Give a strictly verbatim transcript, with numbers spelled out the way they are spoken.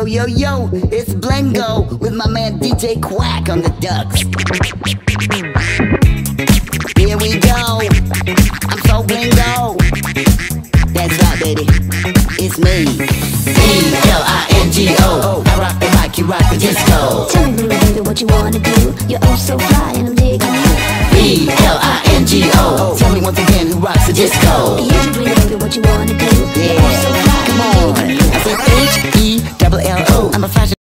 Yo, yo, yo, it's Blengo with my man D J Quack on the ducks. Here we go, I'm so Blengo. That's right, baby, it's me. B L I N G O. I rock the mic, you rock the disco. Tell me, little baby, what you wanna do. You're oh so fly and I'm digging you. B L I N G O. Tell me once again who rocks the disco. Yeah, you really baby, what you wanna do. Yeah, You're oh so fly come on. I said H E L L O. I'm a fashion